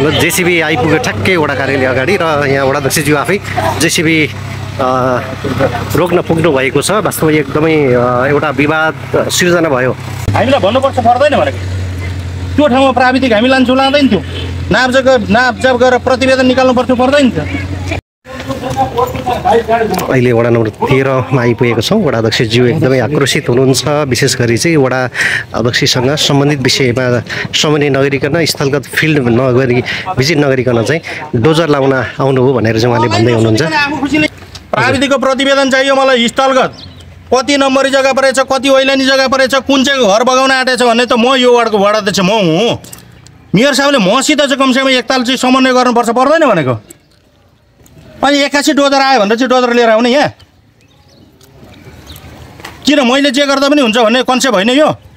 JCB आइपुग्यो ठ्याक्कै वडा कार्यालय अगाडि र यहाँ वडा अध्यक्षज्यू आफै जेसीबी रोक्न पुग्नु भएको छ। वास्तवमा एकदमै एउटा विवाद सिर्जना भयो। हामीलाई भन्नुपर्छ पर्दैन भनेको त्यो ठाउँमा प्राविधिक हामी लान्छौँ लाँदैन थियो नापजाप गरेर प्रतिवेदन निकाल्नु पर्थ्यो पर्दैन थियो। अहिले वडा नम्बर 13 मा आइपुगेको छौँ। वडा अध्यक्षज्यू एकदमै आक्रोशित हुनुहुन्छ। विशेष गरी चाहिँ वडा अध्यक्षसँग सम्बन्धित विषयमा समन्वय नगरिकन स्थलगत फिल्ड नगरी भिजिट नगरिकन चाहिँ डोजर लाउन आउनुभयो भनेर चाहिँ उहाँले भन्दै हुनुहुन्छ। प्राविधिकको प्रतिवेदन चाहियो मलाई स्थलगत कति नम्बरी जग्गा परेछ कति ओइलानी जग्गा परेछ कुन चाहिँ घर बगाउन आँटेछ भन्ने त म यो वार्डको वडा अध्यक्ष म हुँ। मेयर साहबले मसित चाहिँ कमसेकम एकताल चाहिँ समन्वय गर्नुपर्छ पर्दैन भनेको। अनि 81 डोजर आयो भनेर चाहिँ डोजर लिएर आउने यहाँ किन मैले जे गर्दा पनि हुन्छ भन्ने कन्सेप्ट होइन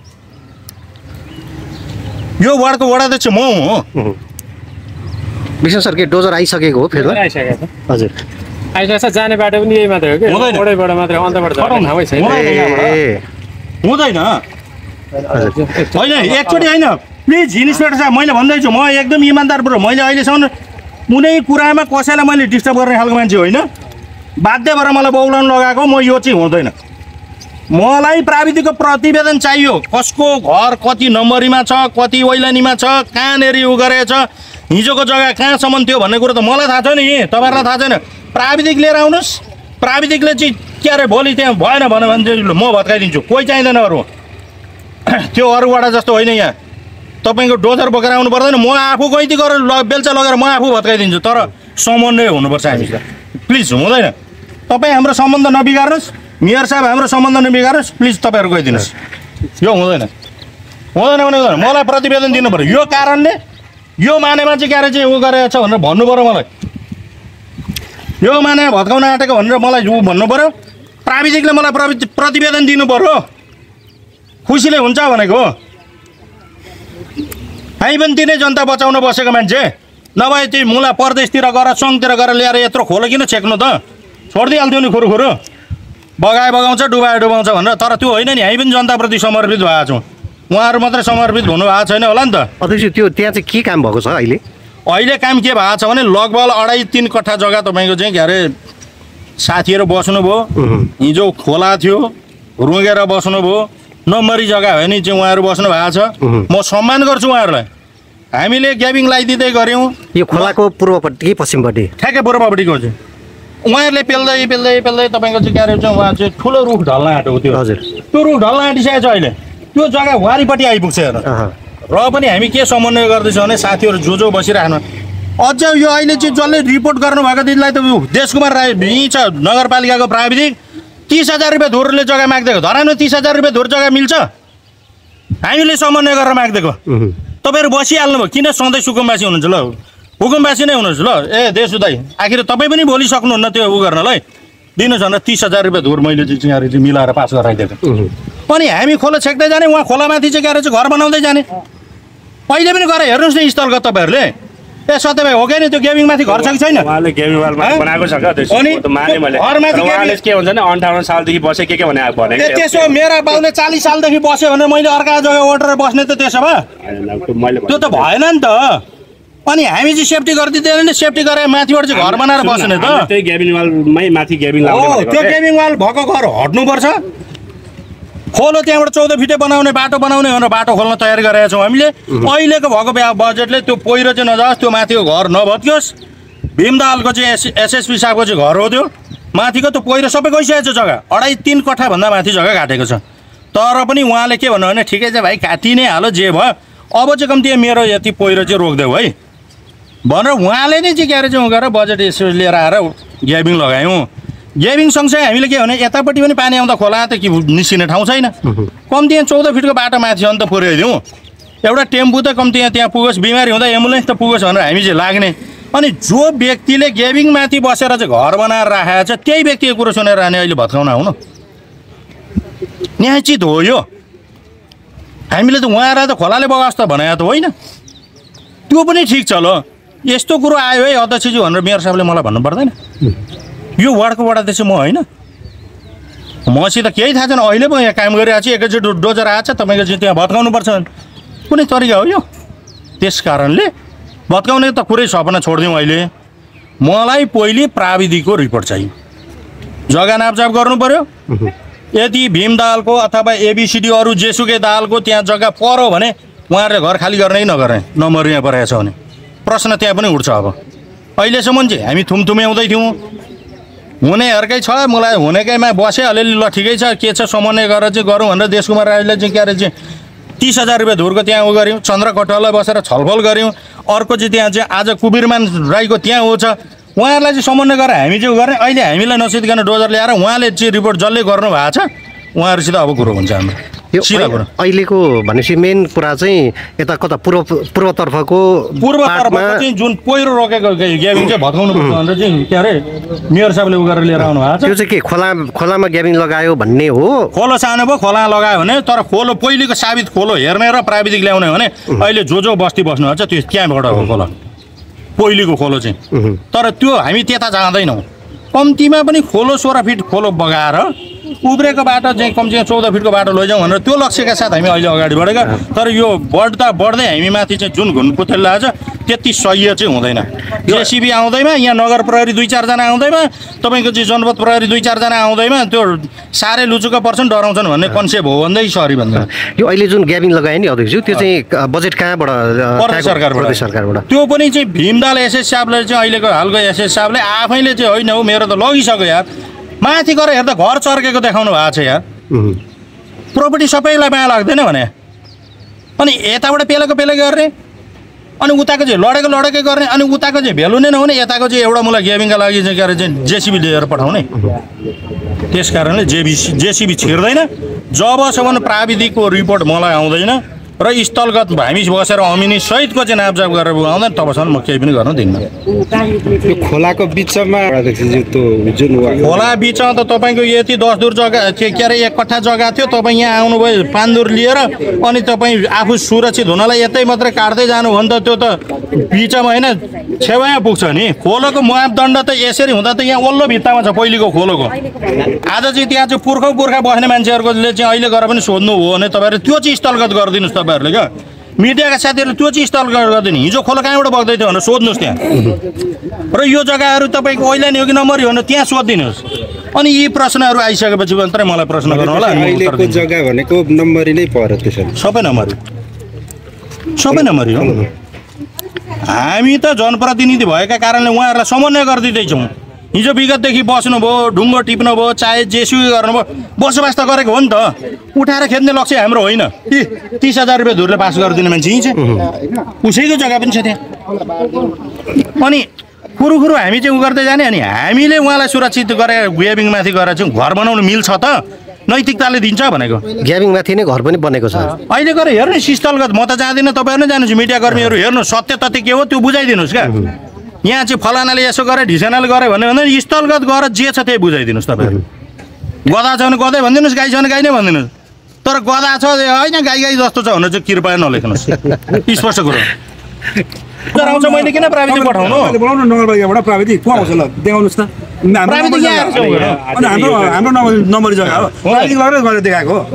यो वार्डको वडा अध्यक्ष म हुँ। विशेष सर के डोजर आइसकेको हो फेरि हजुर आइसकेको जाने बाटो पनि यही मात्रै हो कि ओडैबाट मात्रै अन्तबाट ठाउँै छैन हुँदैन होइन एकचोटि होइन प्लिज इन्सपेक्टर साहब मैले भन्दैछु म एकदम इमान्दारपूर्वक मैले अहिलेसम्म कुनै कुरामा कसैलाई मैले डिस्टर्ब गर्ने खालको मान्छे होइन। बाध्य भएर मलाई बौलाउनु लगाएको म यो चाहिँ हुँदैन। मलाई प्राविधिकको प्रतिवेदन चाहियो कसको घर कति नम्बरीमा छ कति ओइलानीमा छ कहाँनेरि उ गरेछ हिजोको जग्गा कहाँसम्म थियो भन्ने कुरो त मलाई थाहा छैन नि तपाईँहरूलाई थाहा छैन। प्राविधिक लिएर आउनुहोस् प्राविधिकले चाहिँ के अरे भोलि त्यहाँ भएन भन्यो भने चाहिँ म भत्काइदिन्छु कोही चाहिँदैन अरू त्यो अरू वडा जस्तो होइन। यहाँ तपाईँको डोजर बोकेर आउनु पर्दैन म आफू गइती गरेर बेल्चा लगेर म आफू भत्काइदिन्छु तर समन्वय हुनुपर्छ हामीसित प्लिज हुँदैन। तपाईँ हाम्रो सम्बन्ध नबिगार्नुहोस् मेयर साहब हाम्रो सम्बन्ध नबिगार्नुहोस् प्लिज तपाईँहरू गइदिनुहोस् यो हुँदैन हुँदैन भने हुँदैन। मलाई प्रतिवेदन दिनु पऱ्यो यो कारणले यो मानेमा चाहिँ क्यारे चाहिँ उ गरेको छ भनेर भन्नु पऱ्यो मलाई यो माने भत्काउन आँटेको भनेर मलाई उ भन्नु पऱ्यो। प्राविधिकले मलाई प्रतिवेदन दिनु पऱ्यो खुसीले हुन्छ भनेको। हामी पनि तिनै जनता बचाउन बसेको मान्छे नभए त्यो मुला परदेशतिर गएर सङ्घतिर गएर ल्याएर यत्रो खोलो किन छेक्नु त छोडिदिइहाल्थ्यो नि खुरुखुरु बगाउँछ डुबाउँछ भनेर। तर त्यो होइन नि हामी पनि जनताप्रति समर्पित भएका छौँ उहाँहरू मात्रै समर्पित हुनु भएको छैन होला नि त। अध्यक्ष त्यो त्यहाँ चाहिँ के काम भएको छ अहिले काम के भएको छ भने लगभग 2.5-3 कट्ठा जग्गा तपाईँको चाहिँ के अरे साथीहरू बस्नुभयो हिजो खोला थियो रुँगेर बस्नुभयो नम्बरी जग्गा हो नि चाहिँ उहाँहरू बस्नु भएको छ म सम्मान गर्छु उहाँहरूलाई। हामीले ग्याबिङ लगाइदिँदै गऱ्यौँ यो खोलाको पूर्वपट्टि कि पश्चिमपट्टि ठ्याक्कै पूर्वपट्टिको चाहिँ उहाँहरूले पेल्दै तपाईँको चाहिँ के अरे चाहिँ उहाँ चाहिँ ठुलो रुख ढल्न आँटेको त्यो हजुर त्यो रुख ढल्न आँटिसकेको छ अहिले त्यो जग्गा वारिपट्टि आइपुग्छ हेर र पनि हामी के समन्वय गर्दैछौँ भने साथीहरू जो बसिराख्नु अझ यो अहिले चाहिँ जसले रिपोर्ट गर्नुभएको दिदीलाई त देशकुमार राई यहीँ छ नगरपालिकाको प्राविधिक 30,000 रुपियाँ धुरले जग्गा माग्दिएको धरानमा 30,000 रुपियाँ धुर जग्गा मिल्छ हामीले समन्वय गरेर माग्दिएको। तपाईँहरू बसिहाल्नु भयो किन सधैँ सुकुम्बासी हुनुहुन्छ ल हुकुमबासी नै हुनुहुन्छ ल ए देशु दाइ आखिर तपाईँ पनि भोलि सक्नुहुन्न त्यो उ गर्नलाई दिनुहोस् भनेर 30,000 रुपियाँ धुर मैले चाहिँ यहाँहरू चाहिँ मिलाएर पास गराइदिएको। अनि हामी खोला छेक्दै जाने उहाँ खोलामाथि चाहिँ गएर चाहिँ घर बनाउँदै जाने अहिले पनि गएर हेर्नुहोस् न स्थलगत तपाईँहरूले ए सत्य भाइ हो कि नि त्यो गेमिङमाथि घर छ कि छैन उहाँले गेमिङ वाल बनाएको छ क्या माने मैले उहाँले के हुन्छ नि 58 सालदेखि बसे के भने त्यसो मेरा बाउले 40 सालदेखि बस्यो भने मैले अर्का जग्गा ओटेर बस्ने त त्यसो भए त्यो त भएन नि त। अनि हामी चाहिँ सेफ्टी गरिदिँदैन नि सेफ्टी गरेर माथिबाट चाहिँ घर बनाएर बस्ने त त्यही गेमिङ वालमै माथि गेमिङ लाउने त्यो गेमिङ वाल भएको घर हट्नुपर्छ खोलो त्यहाँबाट 14 फिटे बनाउने बाटो बनाउने भनेर बाटो खोल्न तयारी गरेका छौँ हामीले। अहिलेको भएको बजेटले त्यो पहिरो चाहिँ नजाओस् त्यो माथिको घर नभत्कियोस् भीमदालको चाहिँ एसएसपी साहबको चाहिँ घर हो त्यो माथिको त्यो पहिरो सबै गइसकेको छ जग्गा 2.5-3 कट्ठा भन्दा माथि जग्गा काटेको छ तर पनि उहाँले के भन्नु भने ठिकै छ भाइ काटि नै हालो जे भयो अब चाहिँ कम्ती मेरो यति पहिरो चाहिँ रोकिदेऊ है भनेर उहाँले नै चाहिँ के अरे चाहिँ गरेर बजेट यसो लिएर आएर ग्याबिङ लगायौँ। ग्याबिङ सँगसँगै हामीले के भने यतापट्टि पनि पानी आउँदा खोला त कि निस्किने ठाउँ छैन कम्ती 14 फिटको बाटो माथि छ नि त पुर्याइदिउँ एउटा टेम्पू त कम्ती त्यहाँ पुगोस् बिमारी हुँदा एम्बुलेन्स त पुगोस् भनेर हामी चाहिँ लाग्ने। अनि जो व्यक्तिले ग्याबिङ माथि बसेर चाहिँ घर बनाएर राखेको छ त्यही व्यक्तिको कुरो सुनेर अनि अहिले भत्काउन आउनु न्यायचित हो यो। हामीले त उहाँलाई त खोलाले बगास् त भने त होइन त्यो पनि ठिक छ ल यस्तो कुरो आयो है अध्यक्षज्यू भनेर मेयर साहबले मलाई भन्नु पर्दैन यो वार्डको वडा अध्यक्ष म होइन मसित केही थाहा छैन अहिले पो यहाँ काम गरिरहेको छु एकैचोटि डोजर आएको छ तपाईँको चाहिँ त्यहाँ भत्काउनुपर्छ कुनै तरिका हो यो। त्यस कारणले भत्काउने त कुरै सपना छोडिदिउँ अहिले। मलाई पहिले प्राविधिकको रिपोर्ट चाहियो। जग्गा नापजाप गर्नु पर्यो। यदि भीम दाहालको अथवा एबिसिडी अरू जेसुकै दाहालको त्यहाँ जग्गा पर्यो भने उहाँहरूले घर खाली गर्ने कि नगर्ने नम्बर यहाँ परेको छ भने प्रश्न त्यहाँ पनि उठ्छ। अब अहिलेसम्म चाहिँ हामी थुम्थुम्याउँदै थियौँ, हुनेहरूकै छ, मलाई हुनेकैमा बसेँ अलिअलि ल ठिकै छ के छ समन्वय गरेर चाहिँ गरौँ भनेर देशकुमार राईले चाहिँ के अरे चाहिँ 30,000 रुपियाँ धुरको त्यहाँ उ गऱ्यौँ। चन्द्र कटुवाललाई बसेर छलफल गऱ्यौँ। अर्को चाहिँ त्यहाँ चाहिँ आज कुबिरमान राईको त्यहाँ ऊ छ, उहाँहरूलाई चाहिँ समन्वय गरेर हामी चाहिँ उ गर्ने। अहिले हामीलाई नसिद्धिकन डोजर ल्याएर उहाँले चाहिँ रिपोर्ट जसले गर्नु भएको छ उहाँहरूसित अब कुरो हुन्छ हाम्रो सिधा कुरो। अहिलेको भनेपछि मेन कुरा चाहिँ यता कता पूर्वतर्फको चाहिँ जुन पहिरो रोकेको ग्याबिङ चाहिँ भत्काउनु पर्छ भनेर चाहिँ के अरे मेयर साहबले उ गरेर लिएर आउनु भएको छ। त्यो चाहिँ के खोलामा ग्याबिङ लगायो भन्ने हो? खोलो सानो भयो, खोला लगायो भने, तर खोलो पहिलेको साबित खोलो हेर्ने र प्राविधिक ल्याउने भने अहिले जो बस्ती बस्नु हुन्छ त्यो त्यहाँबाट हो खोला पहिलेको खोलो चाहिँ। तर त्यो हामी त्यता जाँदैनौँ। कम्तीमा पनि खोलो 16 फिट खोलो बगाएर उब्रेको बाटो चाहिँ कम्तीमा 14 फिटको बाटो लैजाउँ भनेर त्यो लक्ष्यका साथ हामी अहिले अगाडि बढेका। तर यो बढ्दै हामी माथि चाहिँ जुन घुन पुतेल छ त्यति सही चाहिँ हुँदैन। जेसिबी आउँदैमा यहाँ नगर प्रहरी 2-4 जना आउँदैमा तपाईँको चाहिँ जनपद प्रहरी 2-4 जना आउँदैमा त्यो साह्रै लुचुका पर्छन् डराउँछन् भन्ने कन्सेप्ट हो भन्दै सरी भन्दैन। यो अहिले जुन ग्याबिङ लगायो नि अध्यक्षज्यू त्यो चाहिँ बजेट कहाँबाट? प्रदेश सरकारबाट। त्यो पनि चाहिँ भीमदाल एसएस साहबले चाहिँ अहिलेको हालको एसएस साहबले आफैले चाहिँ होइन हो मेरो त लगिसक्यो यार, माथि गएर हेर्दा घर चर्केको देखाउनु भएको छ यार। प्रोपर्टी सबैलाई माया लाग्दैन भने अनि यताबाट पेलेको गर्ने अनि उताको चाहिँ लडेकै गर्ने अनि उताको चाहिँ भ्यालु नै नहुने यताको चाहिँ एउटा मलाई ग्याबिङका लागि चाहिँ के अरे चाहिँ जेसिबी लिएर पठाउने। त्यस कारणले जेसिबी छिर्दैन जबसम्म प्राविधिकको रिपोर्ट मलाई आउँदैन र स्थलगत हामी बसेर अमिनी सहितको चाहिँ नापजाप गरेर आउँदैन तबसम्म म केही पनि गर्न दिन्न। यो खोलाको बिचमा खोला बिचमा त तपाईँको यति 10 दूर जग्गा के अरे 1 कट्ठा जग्गा थियो। तपाईँ यहाँ आउनुभयो 5 दूर लिएर अनि तपाईँ आफू सुरक्षित हुनलाई यतै मात्रै काट्दै जानु भने त त्यो त बिचमा होइन छेउमा पुग्छ नि। खोलोको मापदण्ड त यसरी हुँदा त यहाँ वल्लो भित्तामा छ पहिलेको खोलोको। आज चाहिँ त्यहाँ चाहिँ पुर्खा बस्ने मान्छेहरूले चाहिँ अहिले गएर पनि सोध्नु हो भने तपाईँहरू त्यो चाहिँ स्थलगत गरिदिनुहोस्। तपाईँहरूले क्या मिडियाका साथीहरूले त्यो चाहिँ स्थलगत गरिदिनु हिजो खोला कहाँबाट बग्दै थियो भनेर सोध्नुहोस् त्यहाँ। र यो जग्गाहरू तपाईँको ओइलानी हो कि नम्बरी हो भने त्यहाँ सोधिदिनुहोस्। अनि यी प्रश्नहरू आइसकेपछि मात्रै मलाई प्रश्न गर्नु होला। अहिलेको जग्गा भनेको नम्बरी नै पर्यो त्यसो सबै नम्बरी हो। हामी त जनप्रतिनिधि भएका कारणले उहाँहरूलाई समन्वय गरिदिँदैछौँ। हिजो विगतदेखि बस्नुभयो, ढुङ्गो टिप्नुभयो, चाहे जेसुकै गर्नुभयो, बसोबास त गरेको हो नि त। उठाएर खेद्ने लक्ष्य हाम्रो होइन। 30,000 रुपियाँ धुरले पास गरिदिने मान्छे यहीँ छ, उसैको जग्गा पनि छ त्यहाँ। अनि कुरो हामी चाहिँ उ गर्दै जाने अनि हामीले उहाँलाई सुरक्षित गरेर ग्याबिङमाथि गएर चाहिँ घर बनाउनु मिल्छ त? नैतिकताले दिन्छ भनेको। ग्याबिङमाथि नै घर पनि बनेको छ। अहिले गएर हेर्नुहोस् स्थलगत, म त जाँदिनँ, तपाईँहरू नै जानुहोस्, मिडियाकर्मीहरू हेर्नुहोस् सत्य तथ्य के हो त्यो बुझाइदिनुहोस् क्या। यहाँ चाहिँ फलानाले यसो गरे ढिसेनाले गरे भने स्थलगत गएर जे छ त्यही बुझाइदिनुहोस्। तपाईँहरू गदा छ भने गदै भनिदिनुहोस्, गाई छ भने गाई नै भनिदिनुहोस्। तर गदा छ होइन गाई जस्तो छ भने चाहिँ कृपया नलेख्नुहोस्। स्पष्ट कुरो आउँछ। मैले किन प्राविधिक पठाउनु? नगरपालिकाबाट प्राविधिक को आउँछ ल देखाउनुहोस् त। हाम्रो नम्बरी जग्गा हो, प्राविधिक लगेर देखाएको हो।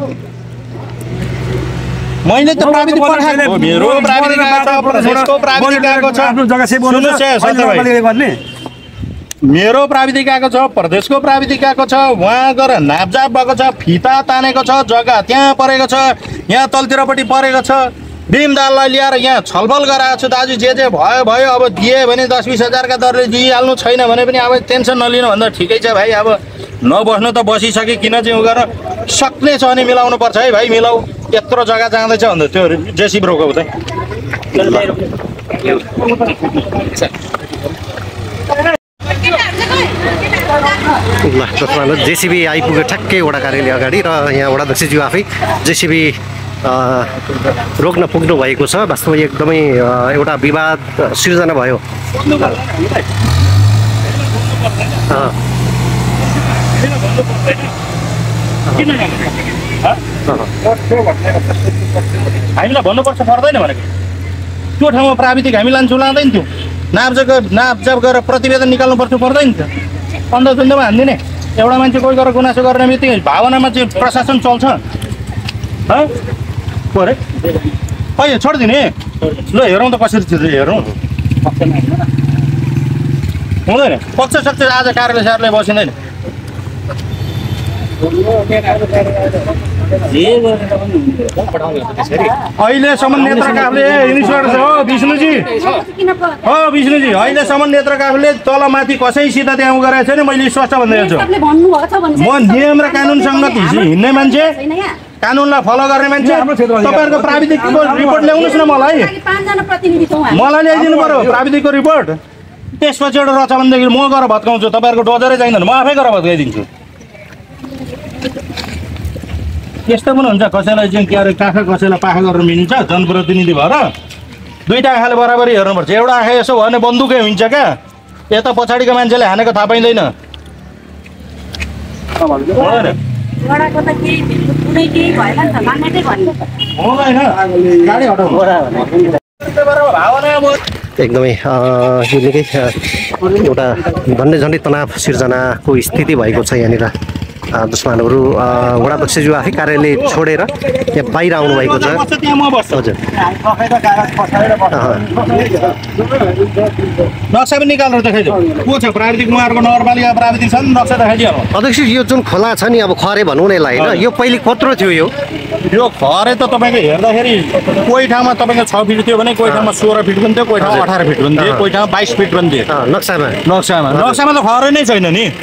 मैले त प्राविधिक पठाएको मेरो प्राविधिक प्रदेशको प्राविधिक आएको छ। आफ्नो जग्गा सेभ गर्ने मेरो प्राविधिक आएको छ, प्रदेशको प्राविधिक आएको छ, उहाँ गएर नापजाप भएको छ, फिता तानेको छ, जग्गा त्यहाँ परेको छ, यहाँ तलतिरपट्टि परेको छ। भीमदाललाई ल्याएर यहाँ छलफल गराएको छु, दाजु जे भयो अब दिए भने 10-20 हजारका दरले दिइहाल्नु, छैन भने पनि अब टेन्सन नलिनु भन्दा ठिकै छ भाइ। अब नबस्नु त बसिसके किन चाहिँ उ गर्न सक्ने छ भने मिलाउनु पर्छ है भाइ, मिलाऊ। यत्रो जग्गा जाँदैछ भन्दा त्यो जेसिबी रोको त। ल जसमा जेसिबी आइपुग्यो ठ्याक्कै वडा कार्यालय अगाडि र यहाँ वडा अध्यक्षज्यू आफै जेसिबी रोक्न पुग्नु भएको छ। वास्तवमा एकदमै एउटा विवाद सिर्जना भयो। हामीलाई भन्नुपर्छ पर्दैन भनेको त्यो ठाउँमा प्राविधिक हामी लान्छौँ लाँदैन थियो। नापजाप गरेर प्रतिवेदन निकाल्नु पर्छ पर्दैन थियो। अन्धधुन्धमा हान्दिने एउटा मान्छे कोही गरेर गुनासो गर्ने बित्तिकै भावनामा चाहिँ प्रशासन चल्छ। परे अहिले छोडिदिने ल हेरौँ त कसरी हेरौँ। हुँदैन पक्ष सक्छ आज कार्यालय सारले बसिँदैन अहिलेसम्म नेत्र काफले इन्स्पेक्टर छ हो विष्णुजी अहिलेसम्म नेत्र काफले तल माथि कसैसित त्यहाँ गरेको छैन मैले स्पष्ट भनिदिएको छु म नियम र कानुनसँग हिँड्ने मान्छे कानुनलाई फलो गर्ने मान्छे तपाईँहरूको प्राविधिकको रिपोर्ट ल्याउनुहोस् न मलाई ल्याइदिनु पर्यो प्राविधिकको रिपोर्ट त्यसपछि एउटा रछ भनेदेखि म गएर भत्काउँछु तपाईँहरूको डोजरै चाहिँदैन म आफै गएर भत्काइदिन्छु यस्तो पनि हुन्छ कसैलाई चाहिँ के अरे काखा कसैलाई पाखा गरेर मिल्छ जनप्रतिनिधि भएर दुईटा आँखाले बराबरी हेर्नुपर्छ एउटा आँखा यसो भने बन्दुकै हुन्छ क्या यता पछाडिको मान्छेले हानेको थाहा पाइँदैन एकदमै यो निकै एउटा झन्डै तनाव सिर्जनाको स्थिति भएको छ यहाँनिर दुश्मनहरू वडाध्यक्षज्यू आफै कार्यालय छोडेर यहाँ बाहिर आउनुभएको छ हजुर नक्सा पनि निकालेर देखाइदियो को छ प्राविधिक उहाँहरूको नगरपालिका प्राविधिक छ नि नक्सा देखाइदियो अध्यक्ष यो जुन खोला छ नि अब खरे भनौँ न यसलाई होइन यो पहिले कत्रो थियो यो खरे त तपाईँको हेर्दाखेरि कोही ठाउँमा तपाईँको 6 फिट थियो भने कोही ठाउँमा 16 फिट पनि थियो कोही ठाउँमा 18 फिट पनि थियो कोही ठाउँमा 22 फिट पनि थियो नक्सामा त खरे नै छैन नि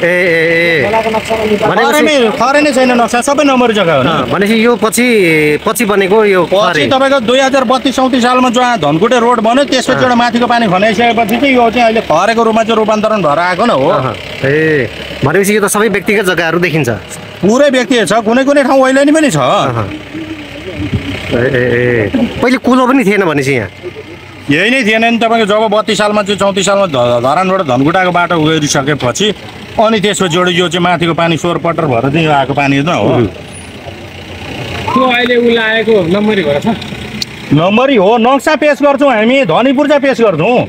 खरे नै छैन नक्सा सबै नम्बरी जग्गा हो भनेपछि यो पछि बनेको यो पछि तपाईँको 2032-34 सालमा जहाँ धनकुटे रोड बन्यो त्यसपछि एउटा माथिको पानी खनाइसकेपछि चाहिँ यो चाहिँ अहिले खरेको रूपमा चाहिँ रूपान्तरण भएर आएको न हो भनेपछि यो त सबै व्यक्तिगत जग्गाहरू देखिन्छ पुरै व्यक्ति छ कुनै कुनै ठाउँ ओइलानी पनि छ पहिले कुलो पनि थिएन भनेपछि यहाँ यही नै थिएन नि तपाईँको जब 32 सालमा चाहिँ 34 सालमा धरानबाट धनकुटाको बाटो गइसकेपछि अनि त्यसपछि एउटा यो चाहिँ माथिको पानी सोर पटर भएर चाहिँ आएको पानी न हो त्यो अहिले उसलाई आएको नम्बरी भएर छ नम्बरी हो नक्सा पेश गर्छौँ हामी धनीपुर चाहिँ पेश गर्छौँ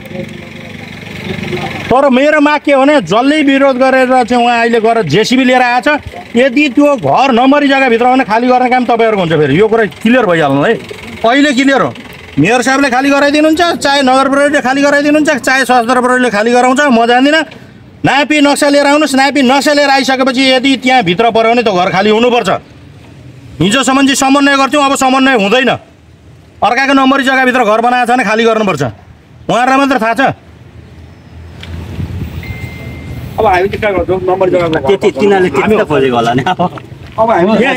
तर मेरो माग के हो भने जसले विरोध गरेर चाहिँ उहाँ अहिले गएर जेसिबी लिएर आएछ यदि त्यो घर नम्बरी जग्गाभित्र भने खाली गर्ने काम तपाईँहरूको हुन्छ फेरि यो कुरा क्लियर भइहाल्नु है अहिले क्लियर हो मेयर साहबले खाली गराइदिनुहुन्छ चाहे नगर प्रहरीले खाली गराइदिनुहुन्छ चाहे सशस्त्र प्रहरीले खाली गराउँछ म जान्दिनँ नापी नक्सा लिएर आउनुहोस् नापी नक्सा लिएर आइसकेपछि यदि त्यहाँ भित्र पऱ्यो भने त घर खाली हुनुपर्छ हिजोसम्म चाहिँ समन्वय गर्थ्यौँ अब समन्वय हुँदैन अर्काको नम्बरी जग्गाभित्र घर बनाएको छ भने खाली गर्नुपर्छ उहाँहरूलाई मात्र थाहा छ अब हामी के गर्छौँ नम्बरी जग्गा त्यति तिनीहरूले त्यति त खोजेको होला नि अब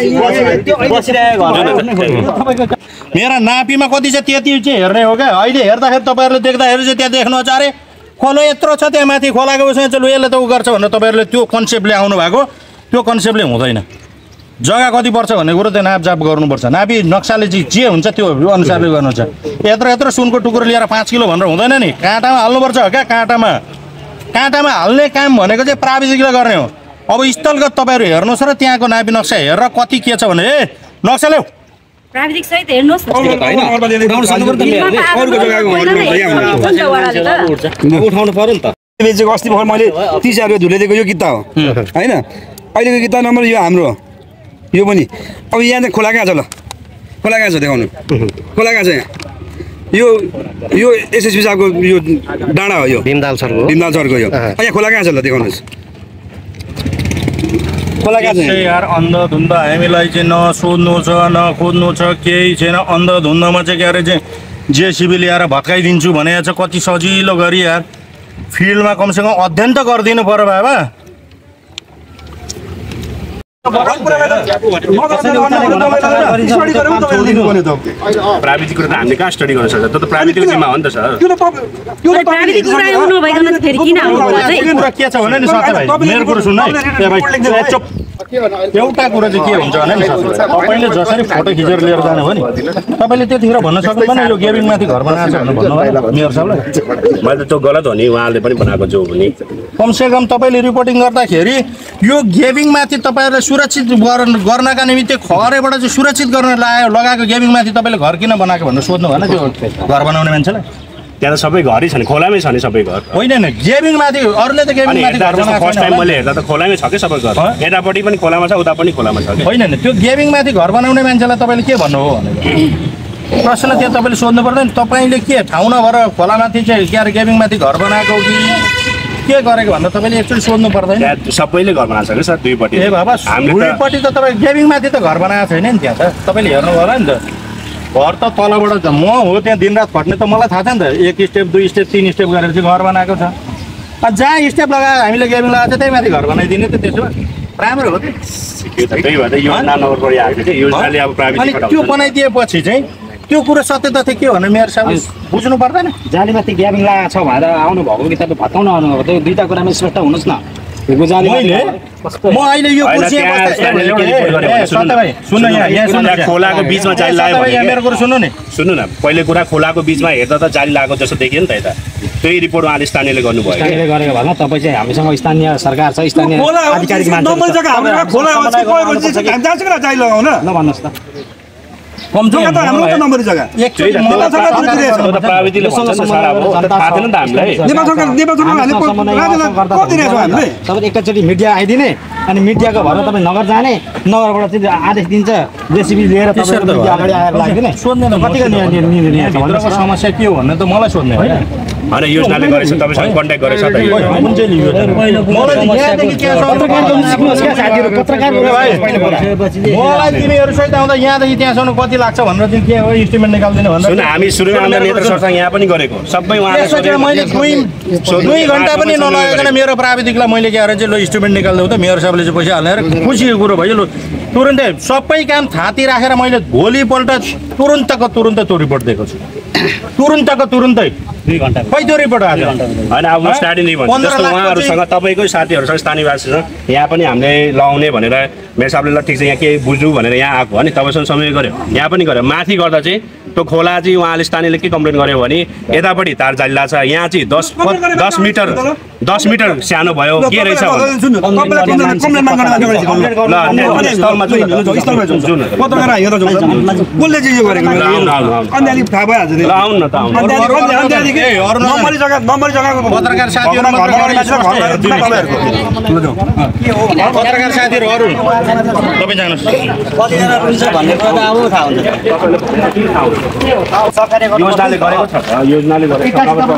हामी मेरा नापीमा कति छ त्यति चाहिँ हेर्ने हो क्या अहिले हेर्दाखेरि तपाईँहरूले देख्दाखेरि चाहिँ त्यहाँ देख्नुहोस् अरे खोला यत्रो छ त्यहाँ माथि खोलाको उसमा चाहिँ यसले त उ गर्छ भनेर तपाईँहरूले त्यो कन्सेप्टले आउनु भएको त्यो कन्सेप्टले हुँदैन जग्गा कति पर्छ भन्ने कुरो त्यो नापजाप गर्नुपर्छ नापी नक्साले चाहिँ जे हुन्छ त्यो अनुसारले गर्नुहुन्छ यत्रो सुनको टुक्रो लिएर 5 किलो भनेर हुँदैन नि काँटामा हाल्नुपर्छ क्या काँटामा हाल्ने काम भनेको चाहिँ प्राविधिकले गर्ने हो अब स्थलगत तपाईँहरू हेर्नुहोस् र त्यहाँको नापी नक्सा हेरेर कति के छ भने नक्सा ल्याऊ प्राविधिक सहित हेर्नुहोस् उठाउनु पर्यो नि त अस्ति भर्खर मैले 30,000 रुपियाँ धुलेदिएको यो किता हो होइन अहिलेको किता नम्बर यो हाम्रो यो पनि अब यहाँ चाहिँ खोला कहाँ छ ल खोला कहाँ छ देखाउनु खोला कहाँ छ यहाँ यो एसएसपी साहबको यो डाँडा हो यो भीमदाल सरको यो यहाँ खोला कहाँ छ ल देखाउनुहोस् खोला कहाँ छ यार अन्धधुन्द हामीलाई चाहिँ नसोध्नु छ नखोज्नु छ केही छैन अन्धधुन्दमा चाहिँ के अरे चाहिँ जेसिबी ल्याएर भत्काइदिन्छु भने चाहिँ कति सजिलो गरी यार फिल्डमा कमसेकम अध्ययन त गरिदिनु पर्यो बाबा प्राविधिक कुरा त हामीले कहाँ स्टडी गर्न सक्छ त्यो त प्राविधिकको जिम्मा हो नि त सर प्राविधिक कुरा नभइकन फेरि किन आउनुभयो चाहिँ कुरा के छ भने नि साथी भाइ मेरो कुरा सुन्नु है चुप एउटा कुरा चाहिँ के हुन्छ भने नि तपाईँले जसरी फोटो खिचेर लिएर जानु हो नि तपाईँले त्यतिखेर भन्न सक्नुहुन्न यो गेबिङमाथि घर बनाएको छ भनेर भन्नु मेयर साहबलाई मैले त त्यो गलत हो नि उहाँले पनि बनाएको जो भने कमसेकम तपाईँले रिपोर्टिङ गर्दाखेरि यो गेबिङमाथि तपाईँहरूले सुरक्षित गर्नका निमित्त खरेबाट चाहिँ सुरक्षित गर्न लगाएको गेबिङमाथि तपाईँले घर किन बनाएको भनेर सोध्नु भएन त्यो घर बनाउने मान्छेलाई त्यहाँ त सबै घरै छ नि खोलामै छ नि सबै घर होइन गेबिङमाथि अरूले त गेबिङमाथि घर बनाएको फर्स्ट टाइम मैले हेर्दा त खोलामै छ कि सबै घर यतापट्टि पनि खोलामा छ उता पनि खोलामा छ होइन त्यो गेबिङमाथि घर बनाउने मान्छेलाई तपाईँले के भन्नु हो भनेर प्रश्न त्यहाँ तपाईँले सोध्नु पर्दैन तपाईँले के ठाउँ नभएर खोलामाथि चाहिँ के अरे गेबिङमाथि घर बनाएको कि के गरेको भन्दा तपाईँले एकचोटि सोध्नु पर्दैन सबैले घर बनाएको छ कि सर दुईपट्टि ए बाबा दुईपट्टि त तपाईँ गेबिङमाथि त घर बनाएको छैन नि त्यहाँ त तपाईँले हेर्नु होला नि त घर त तलबाट म हो त्यहाँ दिनरात खट्ने त मलाई थाहा छ नि त 1 स्टेप 2 स्टेप 3 स्टेप गरेर चाहिँ घर बनाएको छ जहाँ स्टेप लगाएर हामीले गेबिङ लगाएको छ त्यही माथि घर बनाइदिने त त्यसो भए राम्रो हो त्यही भएर योजना नगरबाट आएको थियो योजनाले अब अनि त्यो बनाइदिएपछि चाहिँ त्यो कुरो सत्य तथ्य के हो भने मेयर साहब बुझ्नु पर्दैन जालीमाथि ग्याबिङ लगाएको छ भनेर आउनु भएको कि तपाईँ भत्काउन आउनुभएको त्यो दुईवटा कुरामा स्पष्ट हुनुहोस् न म अहिले यो खोलाको बिचमा जाली लाग्यो मेरो कुरो सुन्नु नि सुन्नु न पहिले कुरा खोलाको बिचमा हेर्दा त जाली लागेको जस्तो देखियो नि त यता त्यही रिपोर्ट उहाँले स्थानीयले गर्नुभयो स्थानीयले गरेको भएन तपाईँ चाहिँ हामीसँग स्थानीय सरकार छ स्थानीय आधिकारिक नभन्नुहोस् त जग्गा त हाम्रो त नम्बरी जग्गा तपाईँ एकैचोटि मिडिया आइदिने अनि मिडियाको भएर तपाईँ नगर जाने नगरबाट चाहिँ आदेश दिन्छ जेसिबी लिएर अगाडि आएर लाग्दैन सोध्दैन कतिको समस्या के हो भन्ने त मलाई सोध्ने होइन होइन योजनाले गरेछ तपाईँसँग कन्ट्याक्ट गरेछ मलाई तिमीहरूसहित आउँदा यहाँदेखि त्यहाँसम्म कति लाग्छ भनेर चाहिँ के हो इस्टिमेट निकाल्दिनु भन्दा हामी सुरुमा आउँदा नेत्र सरसँग यहाँ पनि गरेको सबै उहाँले मैले 2 घन्टा पनि नलगाइकन मेरो प्राविधिकलाई मैले के गरेर चाहिँ ल इस्टिमेट निकाल्दै त मेयर साहबले चाहिँ पैसा हालेर खुसीको कुरो भयो ल तुरुन्तै सबै काम थाती राखेर मैले भोलिपल्ट तुरुन्तको तुरुन्त त्यो रिपोर्ट दिएको छु तुरुन्तको तुरुन्तै 2 घन्टा खै त्यो रिपोर्ट आयो होइन अब स्टार्टिङ नै भन्छु जस्तो उहाँहरूसँग तपाईँकै साथीहरूसँग स्थानीयवासीसँग यहाँ पनि हामीले लगाउने भनेर मेरो साहबले ल ठिक छ यहाँ के बुझ्नु भनेर यहाँ आएको हो नि तपाईँसँग समय गऱ्यो यहाँ पनि गऱ्यो माथि गर्दा चाहिँ त्यो खोला चाहिँ उहाँले स्थानीयले के कम्प्लेन गर्यो भने यतापटि तार जाली लाग्छ यहाँ चाहिँ 10 मिटर सानो भयो के रहेछ पत्रकार साथीहरू अरू तपाईँ जानुहोस् योजनाले गरेको छ योजनाले गरेको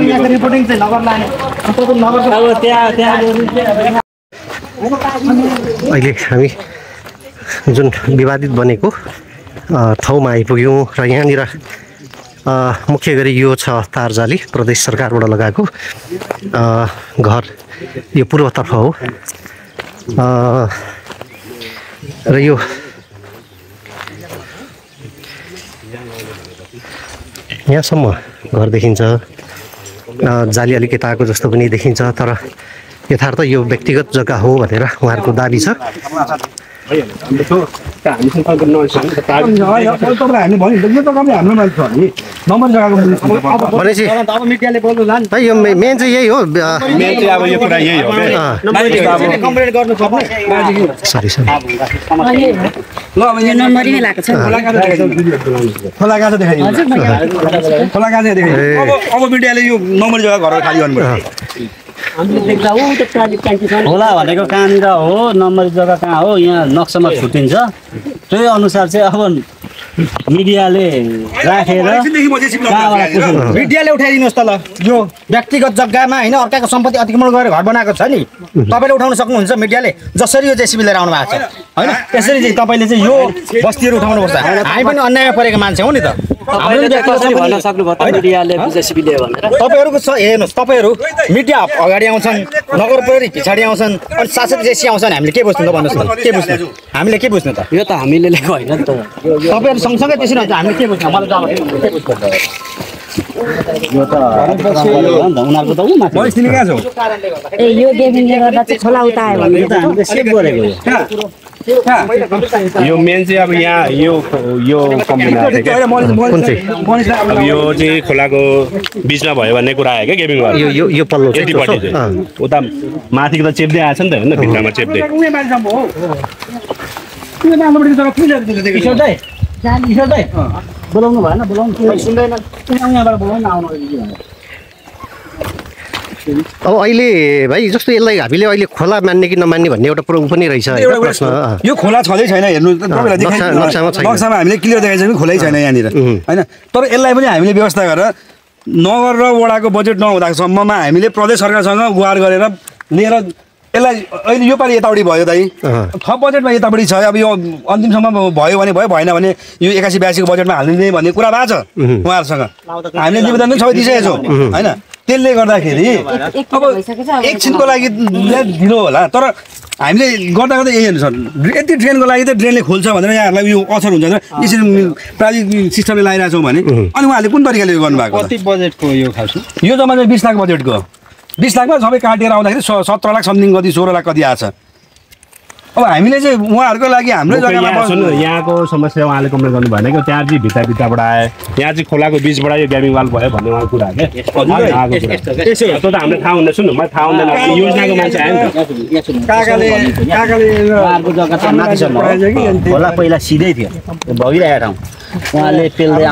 अहिले हामी जुन विवादित बनेको ठाउँमा आइपुग्यौँ र यहाँनिर मुख्य गरी यो छ तार जाली प्रदेश सरकारबाट लगाएको घर यो पूर्वतर्फ हो र यो यहाँसम्म घर देखिन्छ जाली अलिक यताको जस्तो पनि देखिन्छ तर यथार्थ यो व्यक्तिगत जग्गा हो भनेर उहाँहरूको दाबी छ भनेपछि यो मेन चाहिँ यही हो सरी अब मिडियाले यो नम्बर जग्गा घर खाली गर्नुपर्छ होला भनेको कहाँनिर हो नम्बरी जग्गा कहाँ हो यहाँ नक्सामा छुट्टिन्छ त्यही अनुसार चाहिँ अब मिडियाले राखेर मिडियाले उठाइदिनुहोस् त ल यो व्यक्तिगत जग्गामा होइन अर्काको सम्पत्ति अतिक्रमण गरेर घर बनाएको छ नि तपाईँले उठाउन सक्नुहुन्छ मिडियाले जसरी यो जेसिबी लिएर आउनु भएको छ होइन त्यसरी चाहिँ तपाईँले चाहिँ यो बस्तीहरू उठाउनुपर्छ हामी पनि अन्यायमा परेको मान्छे हो नि त तपाईँहरूको हेर्नुहोस् तपाईँहरू मिडिया अगाडि आउँछन् नगर प्रहरी पछाडि आउँछन् अनि साथसाथै जेसी आउँछन् हामीले के बुझ्नु त भन्नुहोस् न के बुझ्नु हामीले के बुझ्नु त यो त हामीले लेखेको होइन नि त तपाईँहरू सँगसँगै त्यसरी हुन्छ हामीले के बुझ्नु मलाई यो त उनीहरूको त परिस्थिति कहाँ छ ए यो गेमिङले गर्दा चाहिँ खोला उता आयो भने त हामीले सेभ गरेको यो मेन चाहिँ अब यहाँ यो कम्प्लेन आएको थियो अब यो चाहिँ खोलाको बिचमा भयो भन्ने कुरा आयो क्या गेमिङ यो पल्लो यतिपट्टि चाहिँ उता माथिको त चेप्दै आएछ नि त होइन भित्तामा चेप्दै बोलाउनु भएन बोलाउनु सुन्दैन यहाँबाट बोलाउनु आउनु अब अहिले भाइ जस्तो यसलाई हामीले अहिले खोला मान्ने कि नमान्ने भन्ने एउटा पनि रहेछ एउटा प्रश्न यो खोला छँदै छैन हेर्नु तपाईँलाई नक्सामा हामीले क्लियर देखाइन्छ कि खोलै छैन यहाँनिर होइन तर यसलाई पनि हामीले व्यवस्था गरेर नगर र वडाको बजेट नहुँदासम्ममा हामीले प्रदेश सरकारसँग गुहार गरेर लिएर यसलाई अहिले यो पालि यतापट्टि भयो दाइ थप बजेटमा यतापट्टि छ अब यो अन्तिमसम्म भयो भने भयो भएन भने यो 81-82 को बजेटमा हाल्ने भन्ने कुरा भएको छ उहाँहरूसँग हामीले निवेदन पनि सबै दिइसकेको छौँ होइन त्यसले गर्दाखेरि अब एकछिनको लागि ढिलो होला तर हामीले गर्दा गर्दै यही हेर्नु सर यति ड्रेनको लागि त ड्रेनले खोल्छ भनेर यहाँहरूलाई यो असर हुन्छ भनेर यसरी प्राविधिक सिस्टमले लगाइरहेको छौँ भने अनि उहाँहरूले कुन तरिकाले यो गर्नुभएको कति बजेटको यो खालको यो जम्मा चाहिँ 20 लाख बजेटको 20 लाखमा सबै काटेर आउँदाखेरि 17 लाख समथिङ कति 16 लाख कति आएको छ अब हामीले चाहिँ उहाँहरूको लागि हाम्रो जग्गामा सुन्नु यहाँको समस्या उहाँले कम्प्लेन गर्नु भएन कि त्यहाँ चाहिँ भित्ताबाट आयो यहाँ चाहिँ खोलाको बिचबाट यो ग्याबिङ वाल भयो भन्ने उहाँको कुरा हो क्या त हामीले थाहा हुँदैन सुन्नु मलाई थाहा हुँदैन योजनाको मान्छे आयो नि त काकाले जग्गा चाहिँ माथिसम्म खोला पहिला सिधै थियो भगिरहेको ठाउँ उहाँले पेल्दै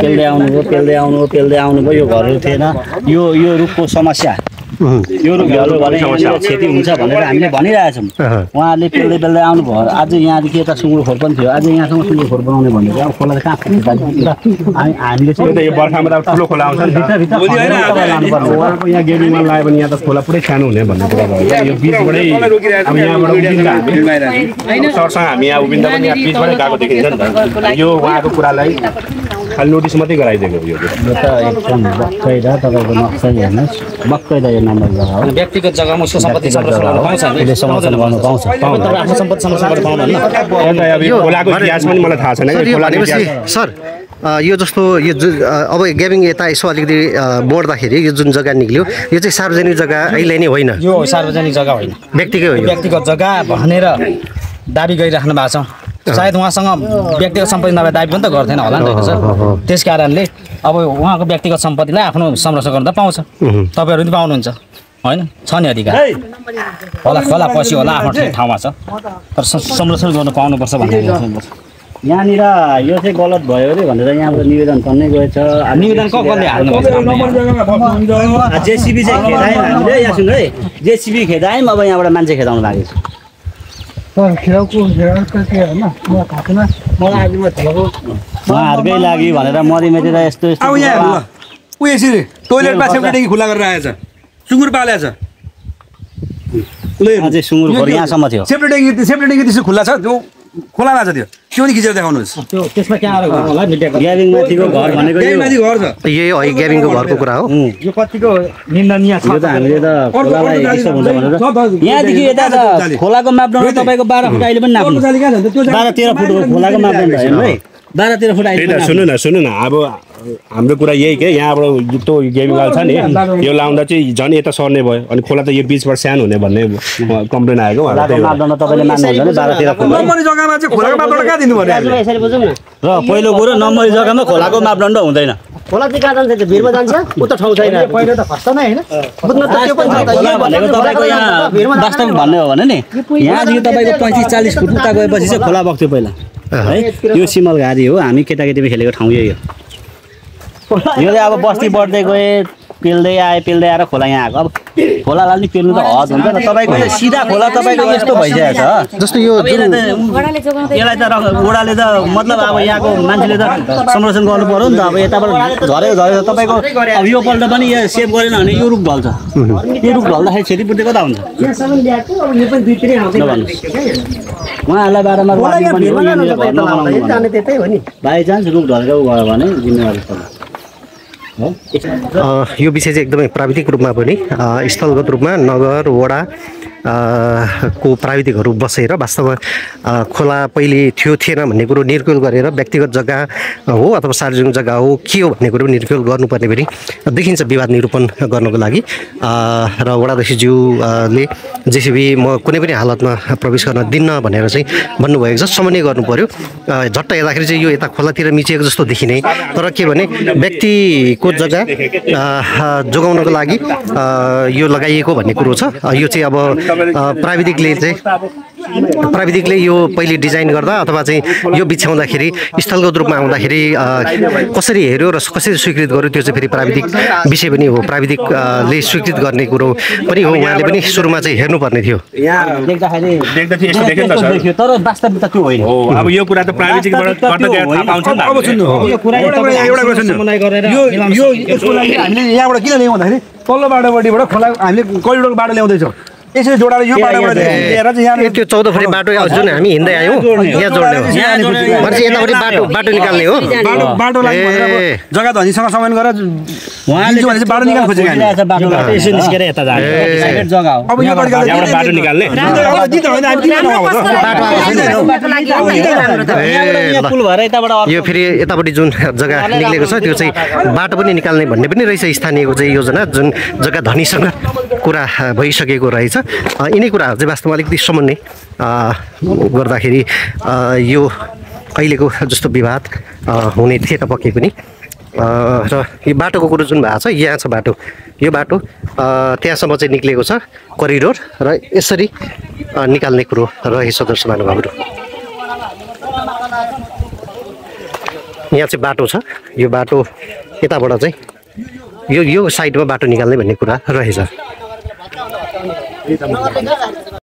आउनुभयो यो घरहरू थिएन यो रुखको समस्या यो रुखहरू भने क्षति हुन्छ भनेर हामीले भनिरहेछौँ उहाँहरूले पेल्दै आउनुभयो आज यहाँदेखि यता सुँगुर खोर पनि थियो आज यहाँसम्म सुँगुर खोर बनाउने भनेको अब खोला कहाँ हामीले चाहिँ यो बर्खामा त ठुलो खोला आउँछ उहाँको यहाँ गेबिङमा लगायो भने यहाँ त खोला पुरै सानो हुने भन्ने कुरा भयो यो बिचबाटै अब यहाँबाट उभिन्छ सरसँग हामी यहाँ उभिँदा पनि यहाँ बिचबाटै गएको देखिन्छ नि त यो उहाँको कुरालाई खालि नोटिस मात्रै गराइदिएको यो त एकदम बक्कैदा तपाईँको नक्सा हेर्नुहोस् बक्कैदा यो नम्बर जग्गा हो व्यक्तिगत जग्गामा उसको सम्पत्ति संरक्षण गर्न पाउँछ हामीले संरक्षण गर्न पाउँछ आफ्नो सम्पत्ति संरक्षण गर्न पाउँदैन अब यो खोलाको इतिहास पनि मलाई थाहा छैन सर यो जस्तो यो अब ग्याबिङ यता यसो अलिकति बढ्दाखेरि यो जुन जग्गा निक्ल्यो यो चाहिँ सार्वजनिक जग्गा अहिले नै होइन यो सार्वजनिक जग्गा होइन व्यक्तिगत जग्गा भनेर दाबी गरिराख्नु भएको छ सायद उहाँसँग व्यक्तिगत सम्पत्ति नभए दाबी पनि त गर्दैन होला नि त सर त्यस कारणले अब उहाँको व्यक्तिगत सम्पत्तिलाई आफ्नो संरक्षण गर्न त पाउँछ तपाईँहरू पनि पाउनुहुन्छ होइन छ नि अधिकार खोला पछि होला आफ्नो ठाउँमा छ तर संरक्षण गर्नु पाउनुपर्छ भन्ने यहाँनिर यो चाहिँ गलत भयो अरे भनेर यहाँबाट निवेदन गर्नै गएछ निवेदन कसले हाल्नु जेसिबी चाहिँ खेदायौँ हामीले यहाँ सुन्नु है जेसिबी खेदायौँ अब यहाँबाट मान्छे खेदाउनु लागेको उहाँहरूकै लागि भनेर मरिमेटेर यस्तो अब यहाँ ऊ यसरी टोइलेटमा सेफ्टी खुला गरेर आएछ सुँगुर पालेछ अझै सुँगुर खोर यहाँसम्म थियो सेफ्टी ट्याङ्की त्यसो खुल्ला छ त्यो खोलामा छ त्यो नि खिचेर देखाउनुहोस् त्यसमा कहाँ होला ग्याबिङ माथिको घर भनेको माथि घर छ यही ग्याबिङको घरको कुरा हो यो कतिको निन्दनीय छ यो त हामीले त खोलालाई डिस्टर्ब हुन्छ भनेर यहाँदेखि यता त खोलाको मापदण्ड तपाईँको 12 फुट अहिले पनि नाप्नु 12-13 फुट खोलाको मापदण्ड हेर्नु है 12-13 फुट अहिले सुन्नु न अब हाम्रो कुरा यही के यहाँबाट त्यो गेबिङ वाल छ नि यो लाउँदा चाहिँ झन् यता सर्ने भयो अनि खोला त यो बिचबाट सानो हुने भन्ने कम्प्लेन आएको मापदण्ड तपाईँले मान्नुहुन्छ भने 12-13 फुट नम्बरी जग्गामा चाहिँ खोलाको मापदण्ड कहाँ दिनु पर्यो र पहिलो कुरो नम्बरी जग्गामा खोलाको मापदण्ड हुँदैन खोला चाहिँ कहाँ जान्छ भिरमा जान्छ उता ठाउँ छैन पहिलो त खस्छ नै हैन बुझ्न त त्यो पनि छ यो भनेको तपाईँको यहाँ वास्तविक भन्ने हो भने नि यहाँदेखि तपाईँको 35-40 फुट उता गएपछि चाहिँ खोला बग्थ्यो पहिला है यो सिमल घारी हो हामी केटाकेटी खेलेको ठाउँ यही हो यो चाहिँ अब बस्ती बढ्दै गए पेल्दै आएर खोला यहाँ आएको अब खोलालाई पनि पेल्नु त हद हुन्छ नि तपाईँको सिधा खोला तपाईँको यस्तो भइसकेको छ जस्तो यो यसलाई त ओडाले त मतलब अब यहाँको मान्छेले त संरक्षण गर्नु पर्यो नि त अब यताबाट झऱ्यो तपाईँको अब यो पल्ट पनि यो सेभ गरेन भने यो रुख ढल्छ यो रुख ढल्दाखेरि क्षतिपूर्ति कता हुन्छ उहाँहरूलाई बाह्रमा बाइचान्स रुख ढल्केको गयो भने जिम्मेवारी पर्छ यो विषय चाहिँ एकदमै प्राविधिक रूपमा पनि स्थलगत रूपमा नगर वडा को प्राविधिकहरू बसेर वास्तवमा खोला पहिले थियो थिएन भन्ने कुरो निर्कुल गरेर व्यक्तिगत जग्गा हो अथवा सार्वजनिक जग्गा हो के हो भन्ने कुरो निर्कुल गर्नुपर्ने पनि देखिन्छ विवाद निरूपण गर्नको लागि र वडाध्यक्षज्यूले जेसीबी म कुनै पनि हालतमा प्रवेश गर्न दिन्न भनेर चाहिँ भन्नुभएको छ समन्वय गर्नु पर्यो झट्ट हेर्दाखेरि चाहिँ यो यता खोलातिर मिचिएको जस्तो देखिने तर के भने व्यक्तिको जग्गा जोगाउनको लागि यो लगाइएको भन्ने कुरो छ यो चाहिँ अब प्राविधिकले यो पहिले डिजाइन गर्दा अथवा चाहिँ यो बिछ्याउँदाखेरि स्थलगत रूपमा आउँदाखेरि कसरी हेऱ्यो र कसरी स्वीकृत गर्यो त्यो चाहिँ फेरि प्राविधिक विषय पनि हो। प्राविधिकले स्वीकृत गर्ने कुरो पनि हो। उहाँले पनि सुरुमा चाहिँ हेर्नुपर्ने थियो। तर वास्तविकता त्यो होइन। अब यो कुरा त प्राविधिकबाट थाहा पाउँछ नि। अब सुन्नु एउटा कुरा सुन्नु यो यसको लागि हामीले यहाँबाट किन ल्यायौँ भन्दाखेरि तल्लो बाटोपट्टिबाट खोला हामीले करिडोरको बाटो ल्याउँदैछौँ। यसरी जोडाएर यो बाटोबाट लिएर चाहिँ यहाँ त्यो 14 फुटे बाटो जुन हामी हिँड्दै आयौँ यहाँ जोड्ने हो। मान्छे यतापट्टि बाटो निकाल्ने हो। बाटो लागि जग्गा धनीसँग सम्मान गरेर उहाँले भने चाहिँ बाटो निकाल्न खोजेको बाटोबाट यसो निस्केर यता जाने जग्गा हो। अब यो बाटो निकाल्ने पुल भएर यताबाट यो फेरि यतापट्टि जुन जग्गा निक्लेको छ त्यो चाहिँ बाटो पनि निकाल्ने भन्ने पनि रहेछ स्थानीयको चाहिँ योजना। जुन जग्गा धनीसँग कुरा भइसकेको रहेछ। यिनै कुराहरू चाहिँ वास्तवमा अलिकति समन्वय गर्दाखेरि यो अहिलेको जस्तो विवाद हुने थिएन पक्कै पनि। र यो बाटोको कुरो जुन भएको छ यहाँ छ बाटो। यो बाटो त्यहाँसम्म चाहिँ निक्लेको छ करिडोर र यसरी निकाल्ने कुरो रहेछ दर्शक महानुभावहरू। यहाँ चाहिँ बाटो छ। यो बाटो यताबाट चाहिँ यो साइडमा बाटो निकाल्ने भन्ने कुरा रहेछ।